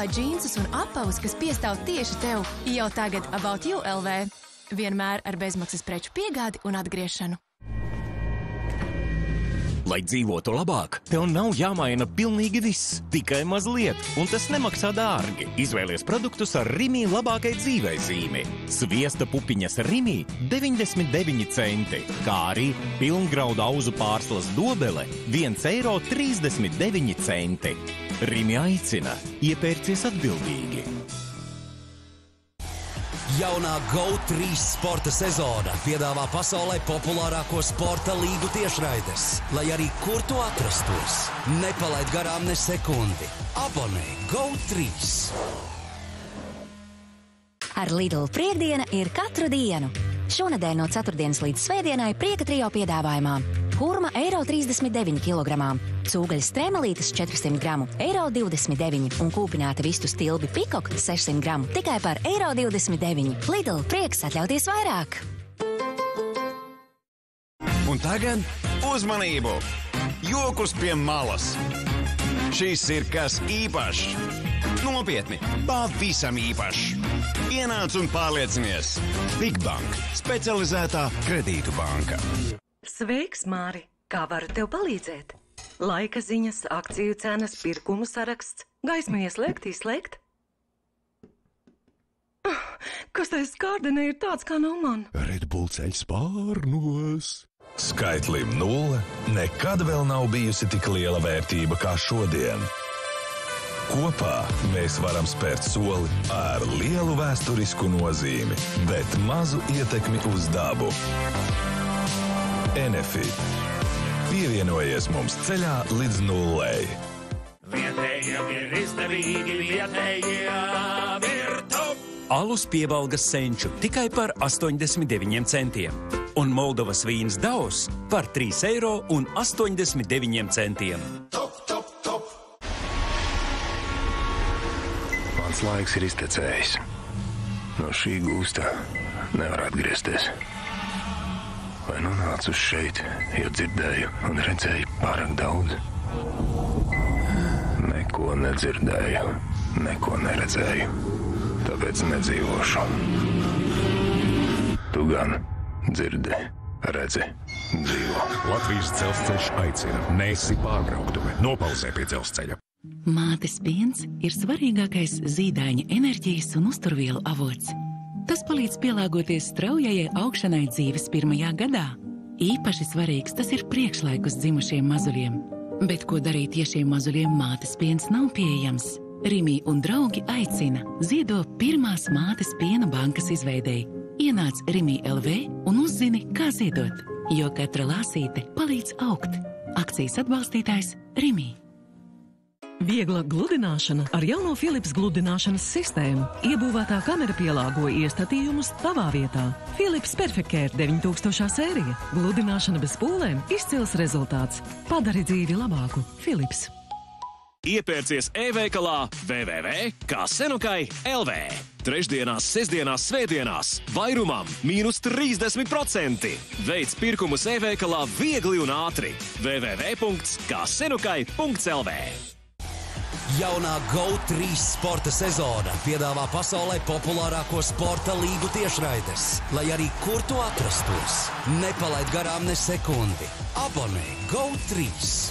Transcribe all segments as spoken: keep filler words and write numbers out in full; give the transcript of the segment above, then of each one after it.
džinsus un apavus, kas piestāv tieši tev. Jau tagad About You L V. Vienmēr ar bezmaksas preču piegādi un atgriešanu. Lai dzīvotu labāk, tev nav jāmaina pilnīgi viss, tikai mazliet, un tas nemaksā dārgi. Izvēlies produktus ar Rimi labākai dzīvei zīmi. Sviesta pupiņas Rimi deviņdesmit deviņi centi, kā arī pilngraudu auzu pārslas dobele viens eiro trīsdesmit deviņi centi. Rimi aicina, iepērcies atbildīgi. Jaunā Go trīs sporta sezona piedāvā pasaulē populārāko sporta līgu tiešraides, lai arī kur tu atrastos. Nepalaid garām ne sekundi. Abonē Go trīs. Ar Lidl priekdiena ir katru dienu. Šonedēļ no ceturtdienas līdz svētdienai prieka trijo piedāvājumā. Hurma eiro trīsdesmit deviņi kilogramā, cūgaļas strēmelītes četrsimt gramu, eiro divdesmit deviņi un kūpināta vistu stilbi pikok sešsimt gramu tikai par eiro divdesmit deviņi. Lidl, prieks atļauties vairāk! Un tagad uzmanību! Jokus pie malas! Šis ir kas īpašs! Nopietni, pavisam īpašs! Ienāc un pārliecinies! Bigbank – specializētā kredītu banka. Sveiks, Māri! Kā varu tev palīdzēt? Laika ziņas, akciju cenas, pirkumu saraksts. Gaismu ieslēgt, izslēgt? Kas tai skārdenē ir tāds, kā nav man? Red Bull ceļ spārnos. Skaitlim nulle nekad vēl nav bijusi tik liela vērtība kā šodien. Kopā mēs varam spērt soli ar lielu vēsturisku nozīmi, bet mazu ietekmi uz dabu. Enefi. Pievienojies mums ceļā līdz nullei. Vietējiem ir izdevīgi, vietējiem ir top! Alus piebalgas senču tikai par astoņdesmit deviņiem centiem. Un Moldovas vīns Daus par trīs eiro un astoņdesmit deviņiem centiem. Top, top, top! Mans laiks ir iztecējis. No šī gūsta nevar atgriezties. Vai nu nācu šeit, jo dzirdēju un redzēju pārāk daudz? Neko nedzirdēju, neko neredzēju, tāpēc nedzīvošu. Tu gan dzirdi, redzi, dzīvo. Latvijas dzelzceļš aicina, neesi pārbrauktuve, nopauzē pie dzelzceļa. Mātes piens ir svarīgākais zīdaiņa enerģijas un uzturvielu avots. Tas palīdz pielāgoties straujajai augšanai dzīves pirmajā gadā. Īpaši svarīgs tas ir priekšlaikus dzimušiem mazuļiem. Bet ko darīt, ja šiem mazuļiem mātes piens nav pieejams? Rimi un draugi aicina ziedo pirmās mātes piena bankas izveidei. Ienāc Rimi L V un uzzini, kā ziedot, jo katra lāsīte palīdz augt. Akcijas atbalstītājs Rimi. Viegla gludināšana ar jauno Philips gludināšanas sistēmu. Iebūvētā kamera pielāgoja iestatījumus tavā vietā. Philips Perfect Care deviņi tūkstošā sērija. Gludināšana bez pūlēm – izcils rezultāts. Padari dzīvi labāku. Philips. Iepērcies e-veikalā w w w punkt kā senukai L V. Trešdienās, sestdienās, svētdienās vairumam mīnus trīsdesmit procenti. Veic pirkumus e-veikalā viegli un ātri. w w w punkts kā senukai punkts L V. Jaunā Go trīs sporta sezona piedāvā pasaulē populārāko sporta līgu tiešraides, lai arī kur tu atrastos. Nepalaid garām ne sekundi. Abonē Go trīs.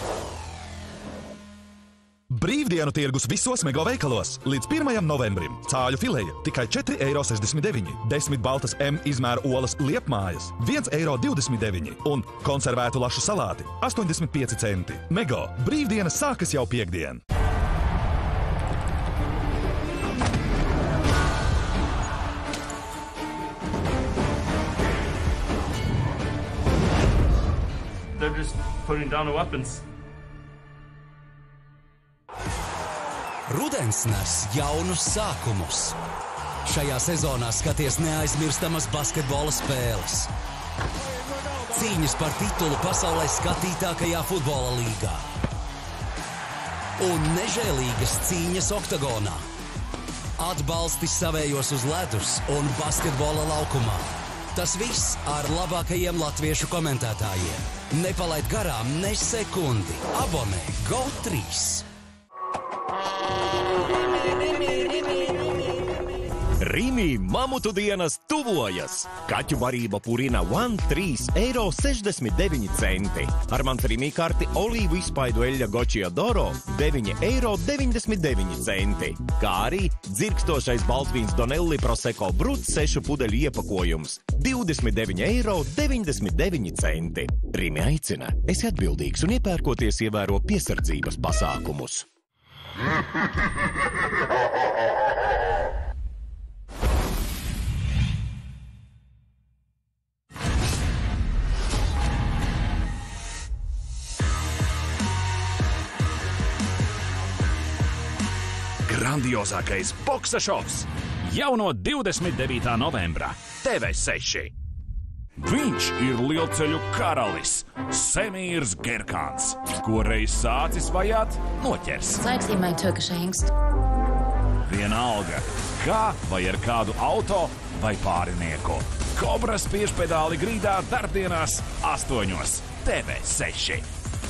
Brīvdienu tirgus visos Mego veikalos. Līdz pirmajam novembrim cāļu fileja tikai četri eiro sešdesmit deviņi, desmit baltas M izmēra olas liepmājas viens eiro divdesmit deviņi un konservētu lašu salāti astoņdesmit pieci centi. Mego brīvdienas sākas jau piekdien. They're just putting down the weapons. Rudens nes jaunus sākumus. Šajā sezonā skaties neaizmirstamas basketbola spēles. Cīņas par titulu pasaulē skatītākajā futbola līgā. Un nežēlīgas cīņas oktagonā. Atbalsti savējos uz ledus un basketbola laukumā. Tas viss ar labākajiem latviešu komentētājiem. Nepalaid garām ne sekundi. Abonē Go trīs. Rimi, Rimi, Rimi mamutu dienas tuvojas. Kaķu barība Purina One trīs eiro sešdesmit deviņi centi. Ar mans Rimi karti olīvu izpaidu eļļa Gočija Doro deviņi eiro deviņdesmit deviņi centi. Kā arī dzirkstošais baltvīns Donelli Prosecco Brut sešu pudeļu iepakojums divdesmit deviņi eiro deviņdesmit deviņi centi. Rimi aicina, esi atbildīgs un iepērkoties ievēro piesardzības pasākumus. Grandiozākais boksa šovs jau no divdesmit devītā novembra T V seši. Viņš ir lielceļu karalis Semīrs Gerkāns, ko reiz sācis vajāt, noķers. Vienalga, kā vai ar kādu auto vai pārinieku. Kobras piešpedāli grīdā darbdienās astoņos T V seši.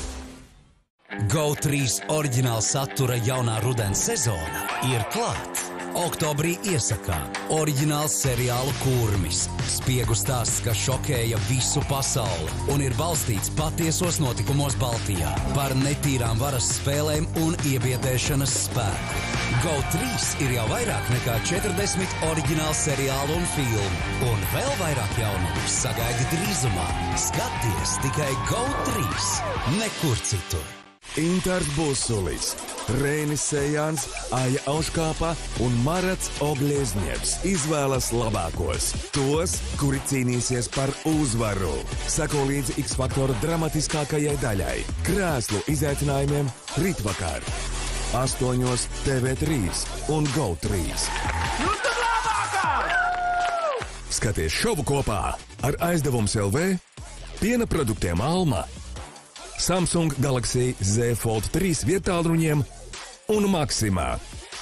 Go trīs oriģināla satura jaunā rudens sezona ir klāt. Oktobrī iesakā oriģināls seriālu Kurmis. Spiegu stāsts, kas šokēja visu pasauli un ir balstīts patiesos notikumos Baltijā par netīrām varas spēlēm un iebiedēšanas spēku. Go trīs ir jau vairāk nekā četrdesmit oriģinālu seriālu un filmu. Un vēl vairāk jaunumu sagaidi drīzumā. Skaties tikai Go trīs, nekur citur. Intars Busulis, Reinis Sejāns, Aja Auškāpa un Marats Ogļiezņevs izvēlas labākos. Tos, kuri cīnīsies par uzvaru. Sako līdzi X-Faktora dramatiskākajai daļai. Krēslu izaicinājumiem rītvakar. Astoņos T V trīs un Go trīs. Jūs tad labākā! Skaties šovu kopā ar Aizdevums L V, piena produktiem Alma, Samsung Galaxy Z Fold trīs vietālruņiem un Maximā.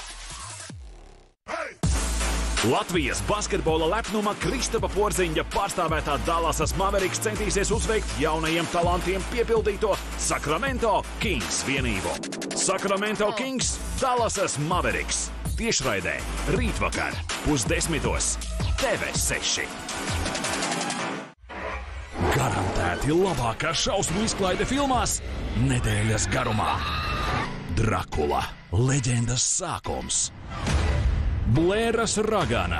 Latvijas basketbola lepnuma Kristapa Porziņa pārstāvētā Dallasas Mavericks centīsies uzveikt jaunajiem talantiem piepildīto Sacramento Kings vienību. Sacramento Kings, Dallasas Mavericks. Tiešraidē rītvakar pusdesmitos T V seši. Garantēti labākā šausmu izklaide filmās nedēļas garumā. Drakula, leģendas sākums. Blēras ragana.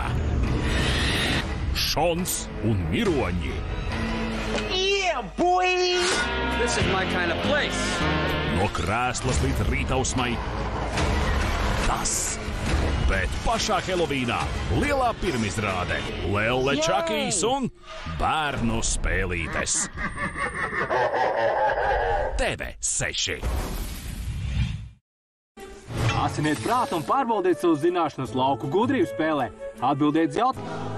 Šons un miroņi. Yeah, boy! This is my kind of place. No krēslas līdz rītausmai. Tas. Bet pašā Helovīnā lielā pirmizrāde, Lelle Čakijs un bērnu spēlītes. T V seši. Asiniet prātu un pārbaudiet savu zināšanas lauku gudrību spēlē. Atbildiet jautājumu.